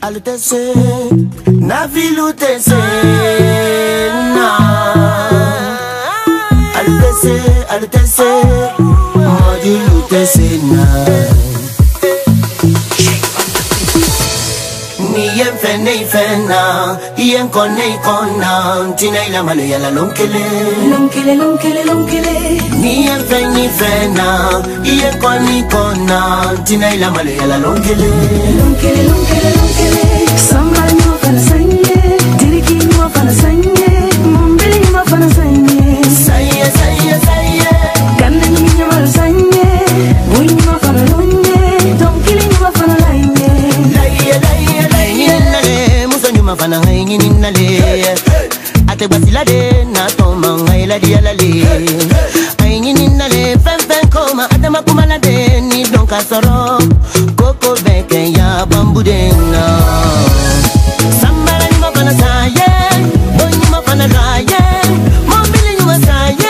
Alutese, na vilutese, na. Alutese, modulutese na. Ni fena, yen kona, tina ila malaya la lonkele. Ni fena, yen kona, tina ila malaya la lonkele. Samara ni mafana sanye, diriki ni mafana sanye, mumbili ni mafana sanye. Saye. Kande ni nyamaru sanye, bui ni mafana lonye, donkili ni mafana laye. Laye nale, muso ni mafana haini nale. Ate basila de na toma ngaila dia lale. Haini nale, fen koma, ate makumala de ni donka soro. Koko beke ya bambu denga. Sambala ni mafana saye, boy ni mafana laye, mobili ni masaye.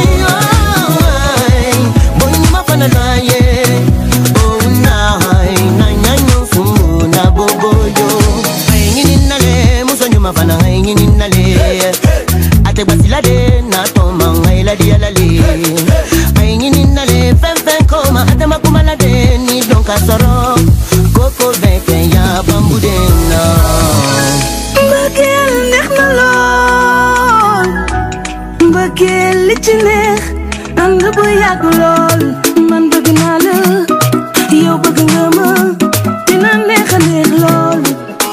Boy ni mafana laye, oh na nyufu na boboyo. Haini nale, muso ni mafana haini nale. Ate basila de na toma ngaila dia lale. Haini nale, fen koma, ate makumala de ni donka soro. Koko beke ya bambu denga. Mbëggeel neex na lool, mbëggeel li ci neex ànd bu yàgg lool. Man bëgg naa la, yow bëgg nga ma, dina neex a neex lool.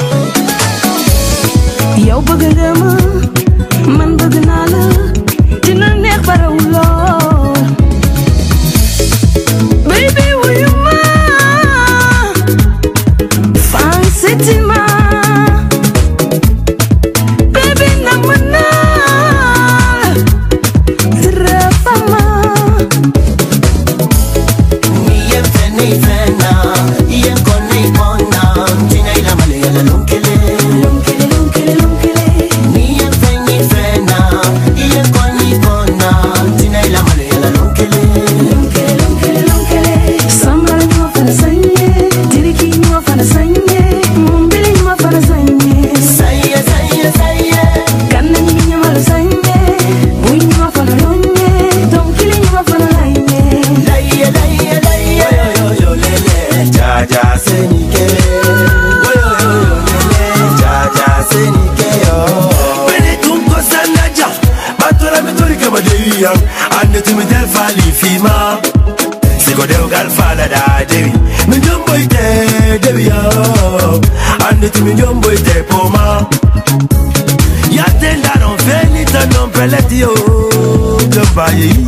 Yow bëgg nga ma, man bëgg naa la, dina neex ba raw lool. Baby wuyu ma, fancy ma. Ande tu mi del fali fima, siko del gal fala da devi. Mi jumbo ite devi yo, ande tu mi jumbo ite poma. Ya tenda non venita non peleti yo, jumba ye.